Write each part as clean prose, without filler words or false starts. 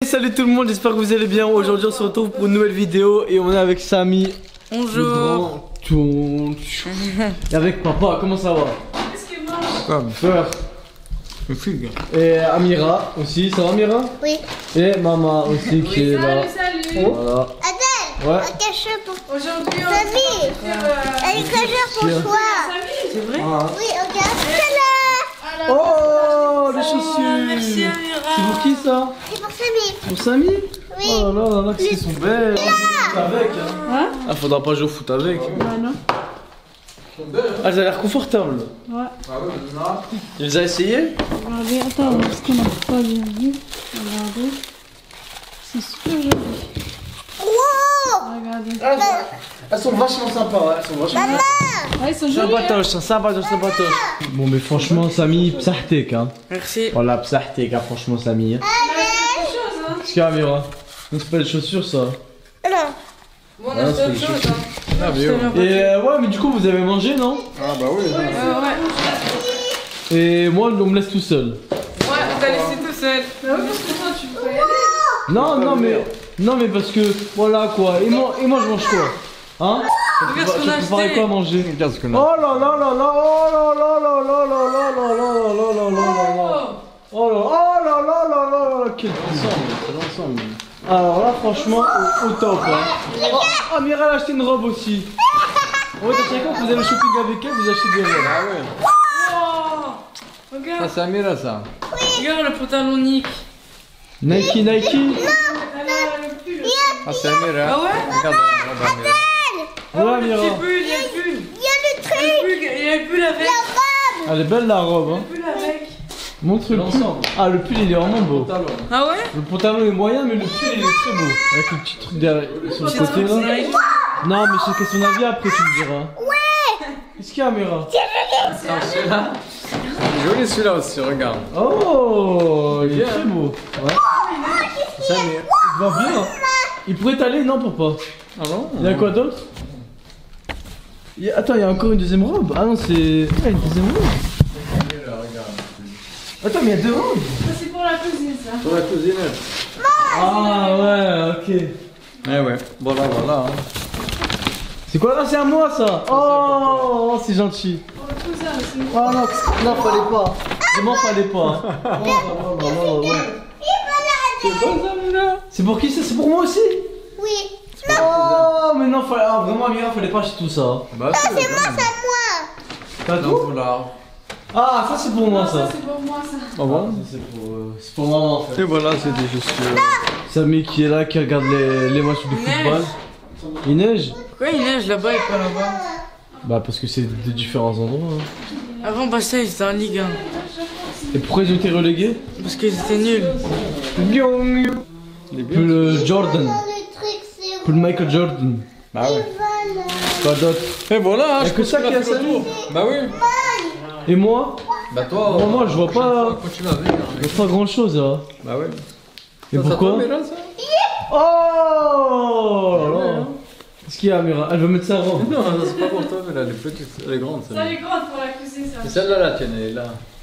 Salut tout le monde, j'espère que vous allez bien. Aujourd'hui on se retrouve pour une nouvelle vidéo et on est avec Samy. Bonjour. Et avec papa, comment ça va? Comme frère. Et Amira aussi, ça va Amira? Oui. Et maman aussi qui est là. Salut. Voilà. Adèle, Ouais. un cachet pour Aujourd'hui on Samy. Un cachet pour toi. C'est vrai? Ah. Oui, regarde. Oh, les chaussures. Merci Amira. C'est pour qui ça? C'est pour Samy. Pour Samy? Oui. Oh là là, là, qu'est-ce qu'ils sont belles. Foot avec. Hein? Ah, faudra pas jouer au foot avec. non. Ah, ça a l'air confortable. Ouais. Tu les as essayés? Regardez, attends, parce qu'on n'a pas bien vu. Regardez. C'est super joli. Wow. Regardez. Elles sont vachement sympas, elles sont vachement sympas. Ah, ils sont jolis. Sympatoches, sympatoches. Bon, mais franchement, Samy, psahtek, hein. Merci. Voilà, psahtek, hein, franchement, Samy. Qu'est-ce qu'il y a, Amira? Non, c'est pas des chaussures, ça. Non. Bon, on Ah, a c'est fait autre des chose. chaussures. Hein. Ah, et ouais, mais du coup, vous avez mangé, non? Ah bah oui. Ouais. Et moi, on me laisse tout seul. Ouais, on t'a laissé tout seul. Mais oui, parce que toi, tu peux pas y aller. Non, mais parce que, voilà, quoi. Et moi, je mange quoi? Hein? Regarde ce qu'on a Tu préparais acheté. quoi à manger? Regarde ce qu'on Oh a. là là là là, oh là là là là là là là là là là là là. Oh là là là là, quel ensemble. Alors là, franchement, au top. Hein. Oh, Amira elle a acheté une robe aussi. Ouais, à chaque fois que vous allez shopping avec elle, vous achetez des robes. Ah ouais. Oh, regarde. Ça c'est Amira ça. Regarde le pantalon Nick. Nike. Elle a le pull. Ah c'est Amira. Ah ouais? Regarde la robe Amira. Ouais, Le Amira. petit pull, il y a le pull. Il y a le truc. Il y a le pull avec. Elle est belle la robe. Hein. Le pull avec. Montre le pull. Ah, le pull il est vraiment beau. Ah ouais? Le pantalon est moyen, mais le pull il est très beau. Avec le petit truc derrière sur le côté là. Non, mais c'est son avis après, tu me diras. Ouais. Qu'est-ce qu'il y a, Amira? Ah celui-là. Il est joli celui-là aussi, regarde. Oh, il est très beau. Ouais. C'est Amira. Il va bien. Il pourrait t'aller, non, papa? Ah non? Il y a quoi d'autre? Attends, il y a encore une deuxième robe. Ah non, c'est. Ah, une deuxième robe. Attends, mais il y a deux robes. Ça, c'est pour la cuisine, ça. Pour la cousine. Ah ouais, ok. Eh ouais. Voilà. Hein. C'est quoi là? C'est à moi ça. Oh, c'est gentil. Pour le cousin aussi. Oh non, fallait pas. Vraiment, fallait pas. Oh. C'est bon ça, Amira? C'est pour qui ça? C'est pour moi aussi? Oui. Oh, mais non, fallait. Ah, vraiment, Amira, fallait pas acheter tout ça. Bah C'est moi, c'est moi. T'as Non, tout? voilà. Ah, ça c'est pour moi ça. Ça, c'est pour moi, ça. Ah bon? C'est pour maman en fait. Et voilà, c'est des chaussures. Samy qui est là, qui regarde les matchs de football. Il neige? Pourquoi il neige là-bas et pas là-bas? Bah parce que c'est de différents endroits. Hein. Avant, Bastille, ils étaient en Ligue 1. Et pourquoi ils ont été relégués? Parce qu'ils étaient nuls. Pour le Jordan. Le truc, c'est Pour le Michael Jordan. Bah ouais. Pas d'autre. Et voilà, Y'a que ça qui a Samy. Bah oui. Et moi? Bah toi. Moi, je vois pas. Continue à venir. Je vois pas grand chose là. Bah ouais. Et Ça, pourquoi? ça tombe, Amira, ça? Oh là là. Qu'est-ce qu'il y a, Amira? Elle veut mettre sa robe. Non, ça, c'est pas pour toi, mais elle est petite, elle est grande. Ça, elle est grande pour la cuisine, ça. Et celle-là, la tienne, elle est là.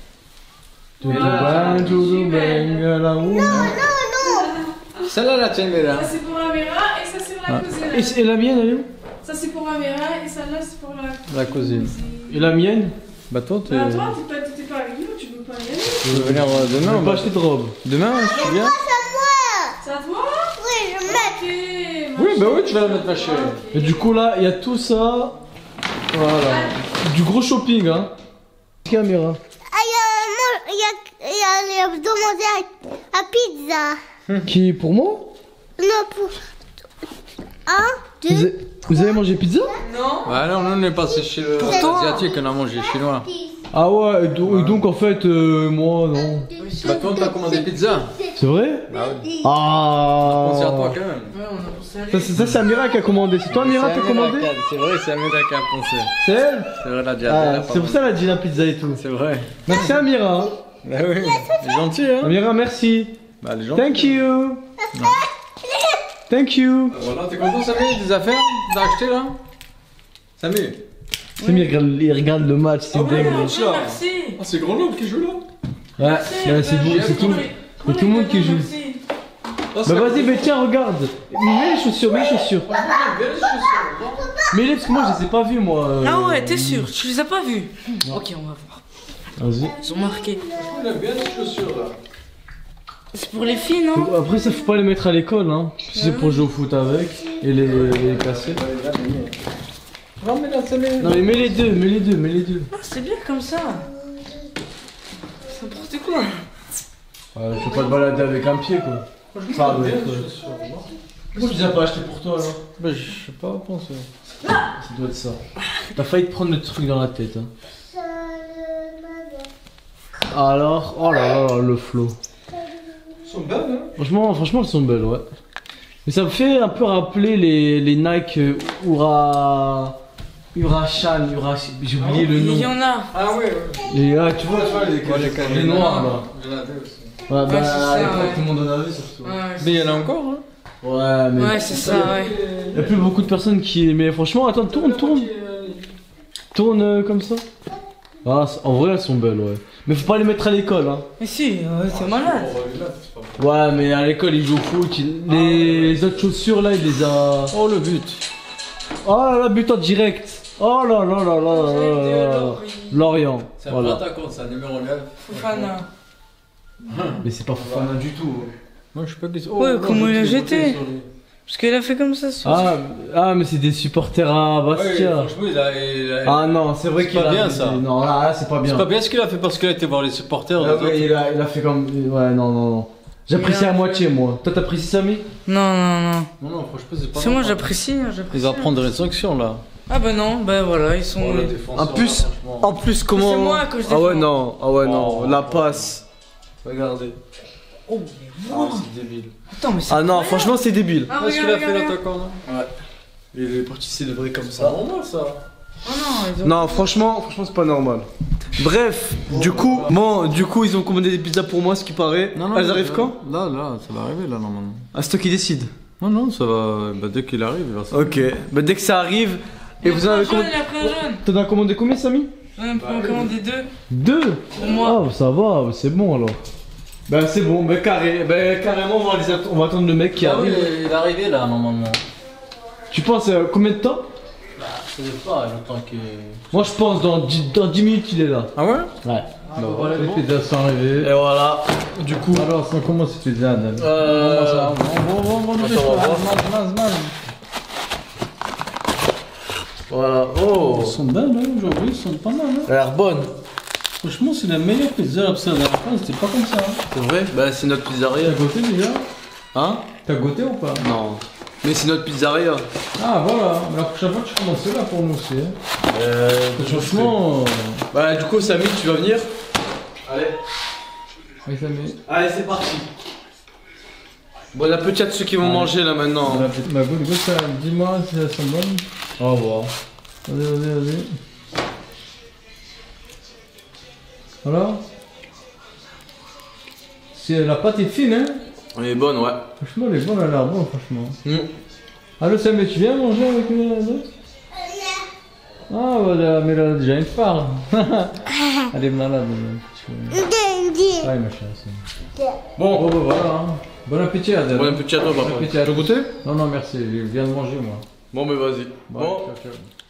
Celle-là, la tienne, elle est là. Ça, c'est pour Amira et ça, c'est pour la cuisine. Et la mienne, elle est où? Ça, c'est pour Amira et celle-là, c'est pour la La cousine. Et la mienne? Bah toi, t'es... Bah, toi, t'es pas avec nous, tu veux pas y aller. Tu veux venir Je demain? vais pas acheter de robe. Demain, tu viens? C'est à toi? Oui, je mets. Ok. Oui, bah oui, tu vas la mettre, ma chérie. Et du coup là, il y a tout ça. Voilà. Du gros shopping, hein. Qu'est-ce qu'il y a, Amira? Il y a demandé à pizza. Qui, pour moi? Non, pour. Un, Vous deux. avez, vous avez mangé pizza? Non? Bah non, nous, on est passé chez le asiatique, on a mangé chinois. Ah ouais, et donc en fait, moi non. Bah toi, t'as commandé pizza? C'est vrai? Bah oui. Ah. Pensez à toi quand même. Ouais, on a pensé à Ça, c'est Amira qui a commandé. C'est toi, Amira, qui a commandé? C'est vrai, c'est Amira qui a pensé. C'est elle? C'est vrai, la Ah, diade. c'est pour ça qu'elle a dit la pizza et tout. C'est vrai. Merci Amira. Hein. Bah oui, c'est gentil, hein? Amira, merci. Bah, elle est gentille. Thank you. Thank you. Voilà, t'es content, Samy, des affaires que t'as acheté là? Samy? Samy, il regarde le match, c'est dingue. merci. Ah, c'est Grenoble qui joue là? Ouais, c'est tout le monde qui joue. Merci. Bah vas-y, mais tiens, regarde. Mets les chaussures, mets les chaussures. Mets-les parce que moi je les ai pas vus moi. Ah ouais, t'es sûr? Tu les as pas vus? Ok, on va voir. Vas-y. Ils ont marqué. Il a bien les chaussures là. C'est pour les filles, non? Après ça faut pas les mettre à l'école hein. Si c'est pour jouer au foot avec et les casser. Ramène-la, c'est les. Non mais mets les deux, mets les deux, mets les deux. Ah, c'est bien comme ça. C'est n'importe quoi. Ouais, faut pas te balader avec un pied quoi. Ça, ouais, bien ouais. les chaussures. Pourquoi tu les as pas acheté pour toi alors? Bah, je sais pas penser. Ça doit être ça. T'as failli te prendre le truc dans la tête hein. Alors, oh là là, le flow. Ils sont belles, hein? Franchement elles sont belles ouais. Mais ça me fait un peu rappeler les Nike Urashan, j'ai oublié le Il nom. y en a. Ah ouais, ouais. Et ah, tu vois les noirs là. Il y en a deux aussi. Ouais, Ouais, c'est bah ça, à l'époque ouais. tout le monde en avait surtout. Ouais, Mais il y en a encore, hein? Ouais, mais. ouais, c'est ça, ouais. Y a plus beaucoup de personnes qui. Mais franchement, attends, tourne comme ça. Ah, en vrai, elles sont belles, ouais. Mais faut pas les mettre à l'école, hein. Mais si, c'est malade. Ouais, mais à l'école, ils jouent au foot. Les autres chaussures, là, il les a. Oh, le but. Oh là là, but en direct. Oh là là là là là là là. Lorient. C'est un Voilà. attaquant, c'est un numéro 9. Fofana. Mais c'est pas Fofana du tout. Moi, je sais pas que. Ouais, comment il a jeté? Parce qu'il a fait comme ça sur. Ah, mais c'est des supporters à Bastia. Franchement, il a. Ah non, c'est vrai C'est qu'il pas a. bien, ça. Non, là, c'est pas bien. C'est pas bien ce qu'il a fait parce qu'il a été voir les supporters. Ah ouais, il a fait comme. Ouais, non. J'apprécie à moitié, moi. Toi, t'apprécies Samy? Non, non, non. Non, non, franchement, c'est pas. C'est moi, normal. j'apprécie. Ils vont prendre des sanctions là. Ah bah non, bah voilà, ils sont. Oh, le défenseur, En plus, là, franchement. en plus, comment. C'est moi que je Ah ouais, défends. non, Oh. la passe. Regardez. Oh, mais wow. c'est débile. Attends, mais c'est. Ah non, incroyable. franchement, c'est débile. Ah, Qu'est-ce qu'il regarde, a fait regarde. l'attaquant là? Il est parti célébrer comme C'est normal ça. Oh non, ils ont. Non, franchement, c'est pas normal. Bref, du coup, ils ont commandé des pizzas pour moi, ce qui paraît. Elles arrivent quand? Là, ça va arriver là normalement. Ah, c'est toi qui décide. Non, ça va. Bah, dès qu'il arrive, il va sortir. Ok, bah dès que ça arrive. Et vous en avez commandé. Il a pris un jaune. T'en as commandé combien, Samy? J'en ai commandé deux. Deux? Pour moi. Ah, ça va, c'est bon alors. Bah, c'est bon, bah, carrément, on va attendre le mec qui Ah oui, arrive. il est arrivé là normalement. Tu penses combien de temps? Je sais pas, le temps que. Moi, je pense dans 10 minutes, il est là. Ah ouais? Ouais. Bah, Voilà, les bon. pizzas sont arrivées. Et voilà, du coup. Alors, ça commence ces pizzas, Adam. Voilà, oh. Elles sont belles, hein, aujourd'hui, elles sont pas mal. Hein. Elle a l'air bonne. Franchement, c'est la meilleure pizza là, parce que la dernière fois, c'était pas comme ça. Hein. C'est vrai? Bah, c'est notre pizzeria. T'as goûté déjà? Hein? T'as goûté ou pas? Non. Mais c'est notre pizzeria. Ah, voilà. La prochaine fois, tu commences là pour nous aussi. Hein. Franchement. Bah, du coup, Samy, tu vas venir? Allez. Oui, ça met. Allez, c'est parti. Bon appétit à ceux qui vont manger là maintenant. Bah, goûte ça. Dis-moi si elles sont bonnes. Au revoir. Vas-y. Alors? La pâte est fine, hein? Elle est bonne, ouais. Franchement, elle est bonne, elle a l'air bonne, franchement. Mm. Allô, Sam, tu viens manger avec nous là? Ah, voilà, mais elle a déjà une part. Elle est malade. Ouais, ma chérie. Bon, Bon, bah voilà. Hein. Bon appétit, Adèle. bon appétit à toi, Bon papa. appétit à Tu veux goûter? Non, non, merci, je viens de manger, moi. Bon, mais vas-y. Bon, Bon. ciao, ciao.